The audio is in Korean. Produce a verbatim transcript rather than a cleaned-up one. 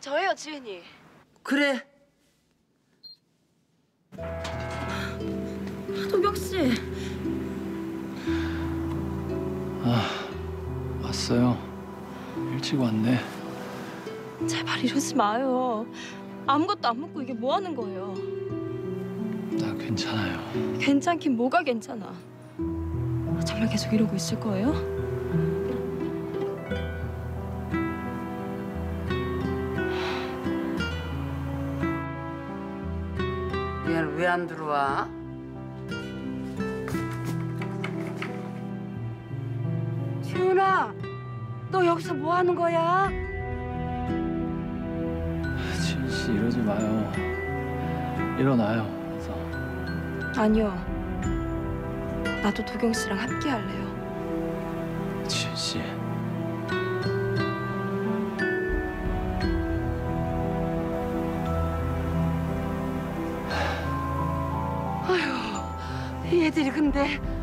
저예요, 지은이. 그래. 도경 씨. 아, 왔어요. 일찍 왔네. 제발 이러지 마요. 아무것도 안 먹고 이게 뭐 하는 거예요? 나 괜찮아요. 괜찮긴 뭐가 괜찮아. 정말 계속 이러고 있을 거예요? 얘는 왜 안 들어와? 지훈아, 너 여기서 뭐 하는 거야? 지은 씨 이러지 마요. 일어나요. 그래서 아니요. 나도 도경 씨랑 함께 할래요. 지은 씨. 아휴, 얘들이 근데